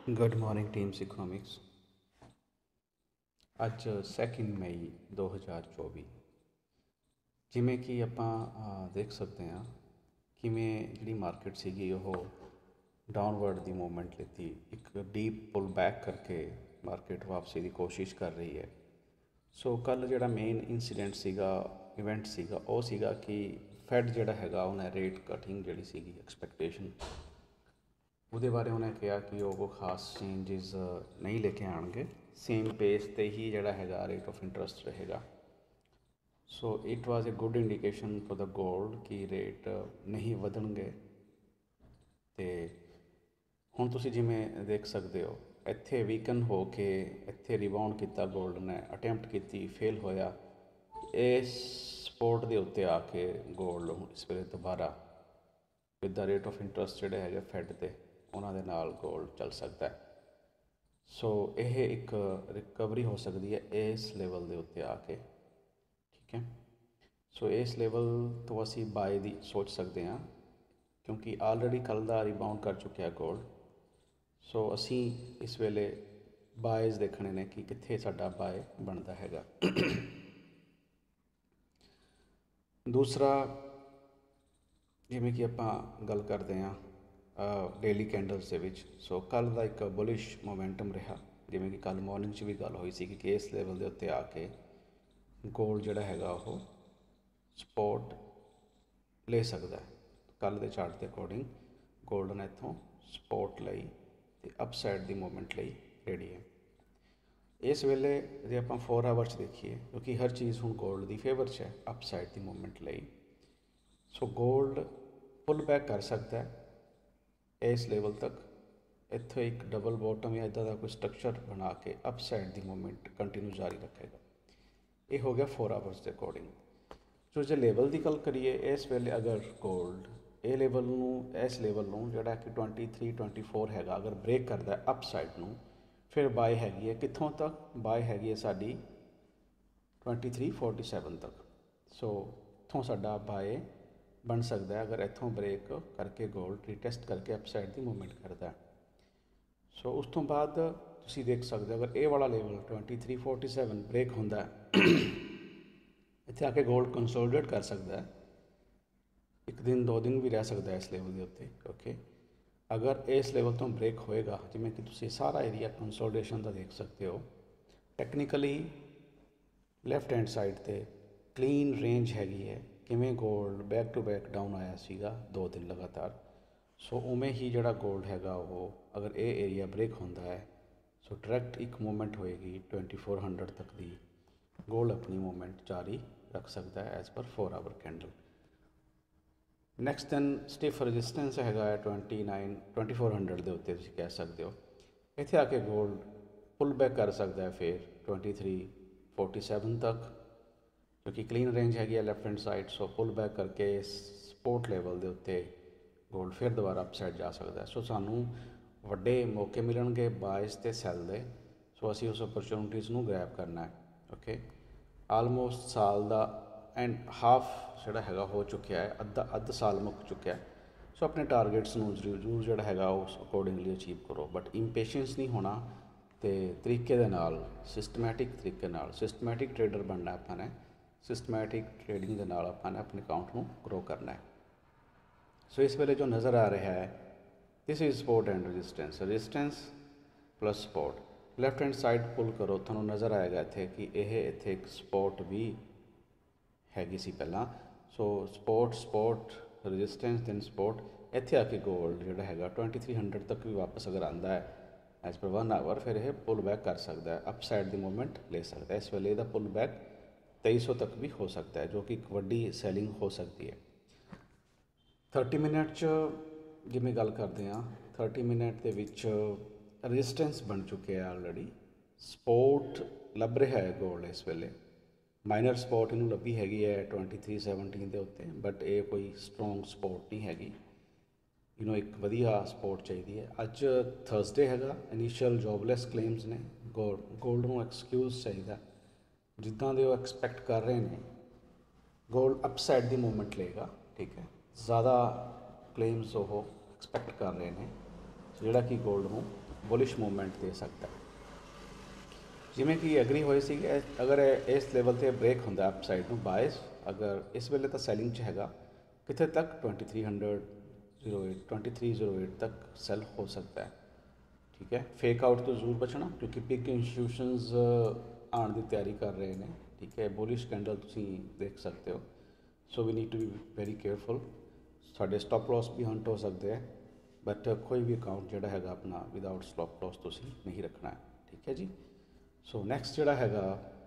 Good morning teams economics. ਅੱਜ 2 ਮਈ 2024। ਜਿਵੇਂ ਕਿ ਆਪਾਂ ਦੇਖ ਸਕਦੇ ਹਾਂ ਕਿਵੇਂ ਜਿਹੜੀ ਮਾਰਕੀਟ ਸੀਗੀ ਉਹ ਡਾਊਨਵਰਡ ਦੀ ਮੂਵਮੈਂਟ ਲਿੱਤੀ, ਇੱਕ ਡੀਪ ਪੁੱਲ ਬੈਕ ਕਰਕੇ ਮਾਰਕੀਟ ਵਾਪਸੀ ਦੀ ਕੋਸ਼ਿਸ਼ ਕਰ ਰਹੀ ਹੈ। ਸੋ ਕੱਲ੍ਹ ਜਿਹੜਾ ਮੇਨ ਇਨਸੀਡੈਂਟ ਸੀਗਾ, ਇਵੈਂਟ ਸੀਗਾ, ਉਹ ਸੀਗਾ ਕਿ ਫੈਡ ਜਿਹੜਾ ਹੈਗਾ ਉਹਨੇ ਰੇਟ ਕਟਿੰਗ ਜਿਹੜੀ ਸੀਗੀ ਐਕਸਪੈਕਟੇਸ਼ਨ, ਉਹਦੇ ਬਾਰੇ ਉਹਨੇ ਕਿਹਾ ਕਿ ਉਹ ਖਾਸ ਚੇਂਜਿਸ ਨਹੀਂ ਲੈ ਕੇ ਆਉਣਗੇ, ਸੇਮ ਪੇਸ 'ਤੇ ਹੀ ਜਿਹੜਾ ਹੈਗਾ ਰੇਟ ਆਫ ਇੰਟਰਸਟ ਰਹੇਗਾ। So it was a good indication for the gold ਕਿ ਰੇਟ ਨਹੀਂ ਵਧਣਗੇ। ਅਤੇ ਹੁਣ ਤੁਸੀਂ ਜਿਵੇਂ ਦੇਖ ਸਕਦੇ ਹੋ ਇੱਥੇ ਵੀਕਨ ਹੋ ਕੇ ਇੱਥੇ ਰਿਬਾਊਂਡ ਕੀਤਾ ਗੋਲਡ ਨੇ, ਅਟੈਂਪਟ ਕੀਤੀ, ਫੇਲ ਹੋਇਆ। ਇਸ ਸਪੋਰਟ ਦੇ ਉੱਤੇ ਆ ਕੇ ਗੋਲਡ ਇਸ ਵੇਲੇ ਦੁਬਾਰਾ with the rate of interest ਜਿਹੜੇ ਹੈਗੇ ਫੈਡ 'ਤੇ, ਉਹਨਾਂ ਦੇ ਨਾਲ ਗੋਲਡ ਚੱਲ ਸਕਦਾ ਹੈ। ਸੋ ਇਹ ਇੱਕ ਰਿਕਵਰੀ ਹੋ ਸਕਦੀ ਹੈ ਇਸ ਲੈਵਲ ਦੇ ਉੱਤੇ ਆ ਕੇ, ਠੀਕ ਹੈ। ਸੋ ਇਸ ਲੈਵਲ ਤੋਂ ਅਸੀਂ ਬਾਏ ਦੀ ਸੋਚ ਸਕਦੇ ਹਾਂ ਕਿਉਂਕਿ ਆਲਰੇਡੀ ਕੱਲ੍ਹ ਦਾ ਰਿਬਾਊਂਡ ਕਰ ਚੁੱਕਿਆ ਗੋਲਡ। ਸੋ ਅਸੀਂ ਇਸ ਵੇਲੇ ਬਾਏਜ਼ ਦੇਖਣੇ ਨੇ ਕਿ ਕਿੱਥੇ ਸਾਡਾ ਬਾਏ ਬਣਦਾ ਹੈਗਾ। ਦੂਸਰਾ, ਜਿਵੇਂ ਕਿ ਆਪਾਂ ਗੱਲ ਕਰਦੇ ਹਾਂ ਡੇਲੀ ਕੈਂਡਲਸ ਦੇ ਵਿੱਚ, ਸੋ ਕੱਲ੍ਹ ਦਾ ਇੱਕ ਬੁਲਿਸ਼ ਮੋਮੈਂਟਮ ਰਿਹਾ। ਜਿਵੇਂ ਕਿ ਕੱਲ੍ਹ ਮੋਰਨਿੰਗ 'ਚ ਵੀ ਗੱਲ ਹੋਈ ਸੀ ਕਿ ਇਸ ਲੈਵਲ ਦੇ ਉੱਤੇ ਆ ਕੇ ਗੋਲਡ ਜਿਹੜਾ ਹੈਗਾ ਉਹ ਸਪੋਰਟ ਲੈ ਸਕਦਾ ਹੈ। ਕੱਲ੍ਹ ਦੇ ਚਾਰਟ ਦੇ ਅਕੋਰਡਿੰਗ ਗੋਲਡ ਨੇ ਇੱਥੋਂ ਸਪੋਰਟ ਲਈ ਅਤੇ ਅਪਸਾਈਡ ਦੀ ਮੂਵਮੈਂਟ ਲਈ ਰੈਡੀ ਹੈ। ਇਸ ਵੇਲੇ ਜੇ ਆਪਾਂ 4 ਆਵਰਸ ਦੇਖੀਏ, ਕਿਉਂਕਿ ਹਰ ਚੀਜ਼ ਹੁਣ ਗੋਲਡ ਦੀ ਫੇਵਰ 'ਚ ਹੈ ਅਪਸਾਈਡ ਦੀ ਮੂਵਮੈਂਟ ਲਈ, ਸੋ ਗੋਲਡ ਪੁੱਲ ਬੈਕ ਕਰ ਸਕਦਾ ਹੈ ਇਸ ਲੈਵਲ ਤੱਕ। ਇੱਥੇ ਇੱਕ ਡਬਲ ਬੋਟਮ ਜਾਂ ਇੱਦਾਂ ਦਾ ਕੋਈ ਸਟਰਕਚਰ ਬਣਾ ਕੇ ਅਪਸਾਈਡ ਦੀ ਮੂਵਮੈਂਟ ਕੰਟੀਨਿਊ ਜਾਰੀ ਰੱਖੇਗਾ। ਇਹ ਹੋ ਗਿਆ 4 ਆਵਰਸ ਦੇ ਅਕੋਰਡਿੰਗ। ਸੋ ਜੇ ਲੈਵਲ ਦੀ ਗੱਲ ਕਰੀਏ, ਇਸ ਵੇਲੇ ਅਗਰ ਗੋਲਡ ਇਹ ਲੈਵਲ ਨੂੰ, ਇਸ ਲੈਵਲ ਨੂੰ ਜਿਹੜਾ ਕਿ 23, 24 ਹੈਗਾ, ਅਗਰ ਬ੍ਰੇਕ ਕਰਦਾ ਹੈ ਅਪਸਾਈਡ ਨੂੰ, ਫਿਰ ਬਾਏ ਹੈਗੀ ਹੈ ਕਿੱਥੋਂ ਤੱਕ? ਬਾਏ ਹੈਗੀ ਹੈ ਸਾਡੀ 2347 ਤੱਕ। ਸੋ ਇੱਥੋਂ ਸਾਡਾ ਬਾਏ ਬਣ ਸਕਦਾ ਹੈ ਅਗਰ ਇੱਥੋਂ ਬ੍ਰੇਕ ਕਰਕੇ ਗੋਲਡ ਰੀਟੈਸਟ ਕਰਕੇ ਅਪਸਾਈਡ ਦੀ ਮੂਵਮੈਂਟ ਕਰਦਾ। ਸੋ ਉਸ ਤੋਂ ਬਾਅਦ ਤੁਸੀਂ ਦੇਖ ਸਕਦੇ ਹੋ ਅਗਰ ਇਹ ਵਾਲਾ ਲੈਵਲ 2347 ਬ੍ਰੇਕ ਹੁੰਦਾ ਇੱਥੇ ਆ ਕੇ ਗੋਲਡ ਕੰਸੋਲੀਡੇਟ ਕਰ ਸਕਦਾ ਹੈ। ਇੱਕ ਦਿਨ 2 ਦਿਨ ਵੀ ਰਹਿ ਸਕਦਾ ਇਸ ਲੈਵਲ ਦੇ ਉੱਤੇ। ਓਕੇ, ਅਗਰ ਇਸ ਲੈਵਲ ਤੋਂ ਬ੍ਰੇਕ ਹੋਏਗਾ, ਜਿਵੇਂ ਕਿ ਤੁਸੀਂ ਸਾਰਾ ਏਰੀਆ ਕੰਸੋਲੀਡੇਸ਼ਨ ਦਾ ਦੇਖ ਸਕਦੇ ਹੋ, ਟੈਕਨੀਕਲੀ ਲੈਫਟ ਹੈਂਡ ਸਾਈਡ 'ਤੇ ਕਲੀਨ ਰੇਂਜ ਹੈਗੀ ਹੈ। ਕਿਵੇਂ gold back to back down ਆਇਆ ਸੀਗਾ 2 ਦਿਨ ਲਗਾਤਾਰ, ਸੋ ਉਵੇਂ ਹੀ ਜਿਹੜਾ ਗੋਲਡ ਹੈਗਾ ਉਹ ਅਗਰ ਇਹ ਏਰੀਆ ਬ੍ਰੇਕ ਹੁੰਦਾ ਹੈ, ਸੋ ਡਾਇਰੈਕਟ ਇੱਕ ਮੂਵਮੈਂਟ ਹੋਏਗੀ 2400 ਤੱਕ ਦੀ। ਗੋਲਡ ਆਪਣੀ ਮੂਵਮੈਂਟ ਜਾਰੀ ਰੱਖ ਸਕਦਾ ਹੈ as per 4 hour candle. Next then stiff resistance ਹੈਗਾ ਹੈ 2400 ਦੇ ਉੱਤੇ, ਤੁਸੀਂ ਕਹਿ ਸਕਦੇ ਹੋ। ਇੱਥੇ ਆ ਕੇ ਗੋਲਡ ਪੁੱਲ ਬੈਕ ਕਰ ਸਕਦਾ ਹੈ ਫਿਰ 2347 ਤੱਕ, ਕਿਉਂਕਿ ਕਲੀਨ ਰੇਂਜ ਹੈਗੀ ਹੈ left hand side. So pull back ਕਰਕੇ ਸਪੋਰਟ ਲੈਵਲ ਦੇ ਉੱਤੇ ਗੋਲਡ ਫਿਰ ਦੁਬਾਰਾ ਅਪਸਾਈਡ ਜਾ ਸਕਦਾ ਹੈ। ਸੋ ਸਾਨੂੰ ਵੱਡੇ ਮੌਕੇ ਮਿਲਣਗੇ ਬਾਇਸ ਅਤੇ ਸੈਲ ਦੇ। ਸੋ ਅਸੀਂ ਉਸ ਓਪਰਚੁਨਿਟੀਜ਼ ਨੂੰ ਗ੍ਰੈਬ ਕਰਨਾ ਹੈ। ਓਕੇ, ਆਲਮੋਸਟ ਸਾਲ ਦਾ ਐਂਡ ਹਾਫ ਜਿਹੜਾ ਹੈਗਾ ਹੋ ਚੁੱਕਿਆ ਹੈ, ਅੱਧ ਸਾਲ ਮੁੱਕ ਚੁੱਕਿਆ। ਸੋ ਆਪਣੇ ਟਾਰਗੇਟਸ ਨੂੰ ਜ਼ਰੂਰ ਜਿਹੜਾ ਹੈਗਾ ਉਸ ਅਕੋਰਡਿੰਗਲੀ ਅਚੀਵ ਕਰੋ, ਬਟ ਇੰਪੇਸ਼ੈਂਸ ਨਹੀਂ ਹੋਣਾ ਅਤੇ ਤਰੀਕੇ ਦੇ ਨਾਲ, ਸਿਸਟਮੈਟਿਕ ਤਰੀਕੇ ਨਾਲ, ਸਿਸਟਮੈਟਿਕ ਟਰੇਡਰ ਬਣਨਾ ਆਪਾਂ ਨੇ। ਸਿਸਟਮੈਟਿਕ ਟਰੇਡਿੰਗ ਦੇ ਨਾਲ ਆਪਾਂ ਨੇ ਆਪਣੇ ਅਕਾਊਂਟ ਨੂੰ ਗਰੋ ਕਰਨਾ ਹੈ। ਸੋ ਇਸ ਵੇਲੇ ਜੋ ਨਜ਼ਰ ਆ ਰਿਹਾ ਹੈ, this is support and resistance, resistance plus support. Left hand side pull ਕਰੋ, ਤੁਹਾਨੂੰ ਨਜ਼ਰ ਆਏਗਾ ਇੱਥੇ ਕਿ ਇਹ ਇੱਥੇ ਇੱਕ ਸਪੋਰਟ ਵੀ ਹੈਗੀ ਸੀ ਪਹਿਲਾਂ। So support resistance then support. ਇੱਥੇ ਆ ਕੇ ਗੋਲਡ ਜਿਹੜਾ ਹੈਗਾ 2300 ਤੱਕ ਵੀ ਵਾਪਸ ਅਗਰ ਆਉਂਦਾ ਹੈ ਐਜ਼ ਪਰ 1 ਆਵਰ, ਫਿਰ ਇਹ ਪੁੱਲ ਬੈਕ ਕਰ ਸਕਦਾ ਹੈ, ਅਪਸਾਈਡ ਦੀ ਮੂਵਮੈਂਟ ਲੈ ਸਕਦਾ ਹੈ। ਇਸ ਵੇਲੇ ਇਹਦਾ ਪੁੱਲ ਬੈਕ 2300 ਤੱਕ ਵੀ ਹੋ ਸਕਦਾ ਹੈ, ਜੋ ਕਿ ਇੱਕ ਵੱਡੀ ਸੈਲਿੰਗ ਹੋ ਸਕਦੀ ਹੈ। 30 ਮਿੰਟ 'ਚ ਜਿਵੇਂ ਗੱਲ ਕਰਦੇ ਹਾਂ, 30 ਮਿੰਟ ਦੇ ਵਿੱਚ ਰਜਿਸਟੈਂਸ ਬਣ ਚੁੱਕਿਆ ਆਲਰੇਡੀ। ਸਪੋਰਟ ਲੱਭ ਰਿਹਾ ਹੈ ਗੋਲਡ ਇਸ ਵੇਲੇ, ਮਾਈਨਰ ਸਪੋਰਟ ਇਹਨੂੰ ਲੱਭੀ ਹੈਗੀ ਹੈ 2317 ਦੇ ਉੱਤੇ, ਬਟ ਇਹ ਕੋਈ ਸਟਰੋਂਗ ਸਪੋਰਟ ਨਹੀਂ ਹੈਗੀ। ਇਹਨੂੰ ਇੱਕ ਵਧੀਆ ਸਪੋਰਟ ਚਾਹੀਦੀ ਹੈ। ਅੱਜ ਥਰਸਡੇ ਹੈਗਾ, ਇਨੀਸ਼ੀਅਲ ਜੋਬਲੈਸ ਕਲੇਮਸ ਨੇ। ਗੋਲਡ ਨੂੰ ਐਕਸਕਿਊਜ਼ ਚਾਹੀਦਾ, ਜਿੱਦਾਂ ਦੇ ਉਹ ਐਕਸਪੈਕਟ ਕਰ ਰਹੇ ਨੇ ਗੋਲਡ ਅਪਸਾਈਡ ਦੀ ਮੂਵਮੈਂਟ ਲਏਗਾ, ਠੀਕ ਹੈ। ਜ਼ਿਆਦਾ ਕਲੇਮਸ ਉਹ ਐਕਸਪੈਕਟ ਕਰ ਰਹੇ ਨੇ, ਜਿਹੜਾ ਕਿ ਗੋਲਡ ਨੂੰ ਬੁਲਿਸ਼ ਮੂਵਮੈਂਟ ਦੇ ਸਕਦਾ ਹੈ। ਜਿਵੇਂ ਕਿ ਐਗਰੀ ਹੋਏ ਸੀ, ਅਗਰ ਇਸ ਲੈਵਲ ਤੇ ਬ੍ਰੇਕ ਹੁੰਦਾ ਅਪ ਸਾਈਡ ਨੂੰ ਬਾਇਸ, ਅਗਰ ਇਸ ਵੇਲੇ ਤਾਂ ਸੈਲਿੰਗ 'ਚ ਹੈਗਾ, ਕਿੱਥੇ ਤੱਕ 2308 2308 ਤੱਕ ਸੈਲ ਹੋ ਸਕਦਾ ਹੈ। ਠੀਕ ਹੈ, ਫੇਕ ਆਊਟ ਤੋਂ ਜ਼ਰੂਰ ਬਚਣਾ, ਕਿਉਂਕਿ ਬਿਗ ਇੰਸਟੀਟਿਊਸ਼ਨਸ ਆਉਣ ਦੀ ਤਿਆਰੀ ਕਰ ਰਹੇ ਨੇ। ਠੀਕ ਹੈ, ਬੁਲਿਸ਼ ਕੈਂਡਲ ਤੁਸੀਂ ਦੇਖ ਸਕਦੇ ਹੋ। So we need to be very careful. ਸਾਡੇ ਸਟਾਪ ਲਾਸ ਵੀ ਹੰਟ ਹੋ ਸਕਦੇ ਹੈ, ਬਟ ਕੋਈ ਵੀ ਅਕਾਊਂਟ ਜਿਹੜਾ ਹੈਗਾ ਆਪਣਾ ਵਿਦਆਊਟ ਸਟਾਪ ਲਾਸ ਤੁਸੀਂ ਨਹੀਂ ਰੱਖਣਾ ਹੈ। ਠੀਕ ਹੈ ਜੀ। ਸੋ ਨੈਕਸਟ ਜਿਹੜਾ ਹੈਗਾ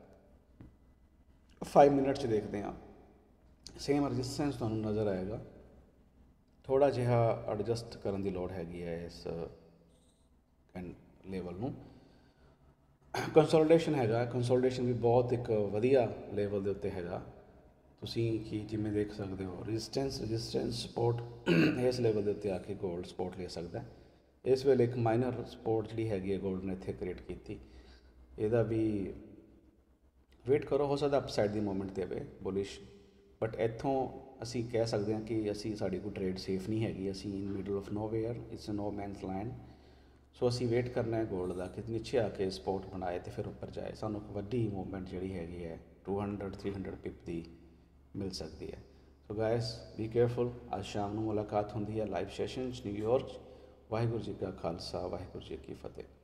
5 ਮਿੰਟ 'ਚ ਦੇਖਦੇ ਹਾਂ। ਸੇਮ ਰਜਿਸਟੈਂਸ ਤੁਹਾਨੂੰ ਨਜ਼ਰ ਆਏਗਾ, ਥੋੜ੍ਹਾ ਜਿਹਾ ਐਡਜਸਟ ਕਰਨ ਦੀ ਲੋੜ ਹੈਗੀ ਹੈ ਇਸ ਲੈਵਲ ਨੂੰ। ਕੰਸੋਲੀਡੇਸ਼ਨ ਹੈਗਾ, ਕੰਸੋਲੀਡੇਸ਼ਨ ਵੀ ਬਹੁਤ ਇੱਕ ਵਧੀਆ ਲੈਵਲ ਦੇ ਉੱਤੇ ਹੈਗਾ। ਤੁਸੀਂ ਕੀ ਜਿਵੇਂ ਦੇਖ ਸਕਦੇ ਹੋ, ਰਜਿਸਟੈਂਸ ਸਪੋਰਟ ਇਸ ਲੈਵਲ ਦੇ ਉੱਤੇ ਆ ਕੇ ਗੋਲਡ ਸਪੋਰਟ ਲੈ ਸਕਦਾ। ਇਸ ਵੇਲੇ ਇੱਕ ਮਾਈਨਰ ਸਪੋਰਟ ਜਿਹੜੀ ਹੈਗੀ ਹੈ ਗੋਲਡ ਨੇ ਇੱਥੇ ਕ੍ਰੀਏਟ ਕੀਤੀ, ਇਹਦਾ ਵੀ ਵੇਟ ਕਰੋ, ਹੋ ਸਕਦਾ ਅਪਸਾਈਡ ਦੀ ਮੂਵਮੈਂਟ ਦੇਵੇ ਬੁਲਿਸ਼, ਬਟ ਇੱਥੋਂ ਅਸੀਂ ਕਹਿ ਸਕਦੇ ਹਾਂ ਕਿ ਸਾਡੀ ਕੋਈ ਟਰੇਡ ਸੇਫ ਨਹੀਂ ਹੈਗੀ। ਅਸੀਂ in middle of nowhere, it's no man's land. So ਅਸੀਂ ਵੇਟ ਕਰਨਾ ਹੈ ਗੋਲਡ ਦਾ ਕਿ ਨੀਚੇ ਆ ਕੇ ਸਪੋਰਟ ਬਣਾਏ ਅਤੇ ਫਿਰ ਉੱਪਰ ਜਾਏ। ਸਾਨੂੰ ਇੱਕ ਵੱਡੀ ਮੂਵਮੈਂਟ ਜਿਹੜੀ ਹੈਗੀ ਹੈ 200-300 ਪਿਪ ਦੀ ਮਿਲ ਸਕਦੀ ਹੈ। So guys be careful. ਅੱਜ ਸ਼ਾਮ ਨੂੰ ਮੁਲਾਕਾਤ ਹੁੰਦੀ ਹੈ ਲਾਈਵ ਸੈਸ਼ਨ 'ਚ ਨਿਊਯਾਰਕ। ਵਾਹਿਗੁਰੂ ਜੀ ਕਾ ਖਾਲਸਾ, ਵਾਹਿਗੁਰੂ ਜੀ ਕੀ ਫਤਿਹ।